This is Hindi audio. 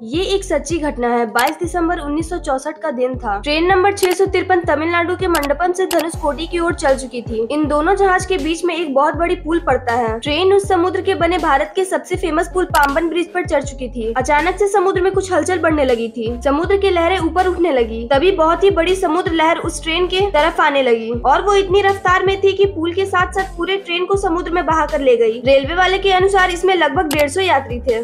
ये एक सच्ची घटना है। 22 दिसंबर 1964 का दिन था। ट्रेन नंबर 653 तमिलनाडु के मंडपम से धनुषकोडी की ओर चल चुकी थी। इन दोनों जहाज के बीच में एक बहुत बड़ी पुल पड़ता है। ट्रेन उस समुद्र के बने भारत के सबसे फेमस पुल पाम्बन ब्रिज पर चढ़ चुकी थी। अचानक से समुद्र में कुछ हलचल बढ़ने लगी थी। समुद्र की लहरें ऊपर उठने लगी। तभी बहुत ही बड़ी समुद्र लहर उस ट्रेन के तरफ आने लगी और वो इतनी रफ्तार में थी कि पुल के साथ साथ पूरे ट्रेन को समुद्र में बहा कर ले गई। रेलवे वाले के अनुसार इसमें लगभग 150 यात्री थे।